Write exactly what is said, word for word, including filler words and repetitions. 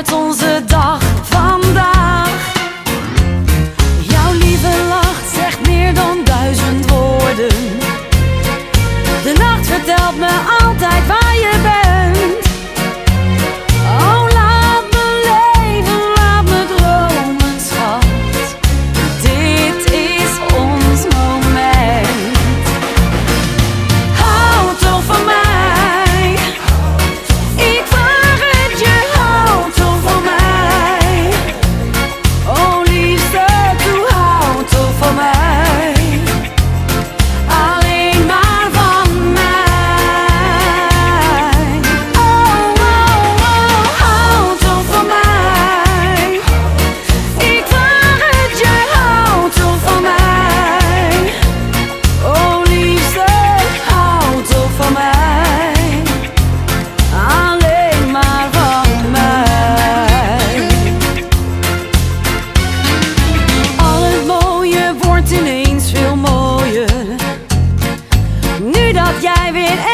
wordt onze dag vandaag. Jouw lieve lach zegt meer dan duizend woorden. De nacht vertelt me altijd waar je bent. Oh, laat me leven, laat me dromen, schat. Dit is ons moment. Houd toch van mij. Ik vraag het je, houd toch van mij. Oh liefste, doe houd toch van mij. Alleen maar van mij. Oh, oh, oh, houd toch van mij. Ik vraag het je, houd toch van mij. Oh liefste, houd toch van mij. Alleen maar van mij. Al het mooie wordt ineens veel mooier. Nu dat jij weer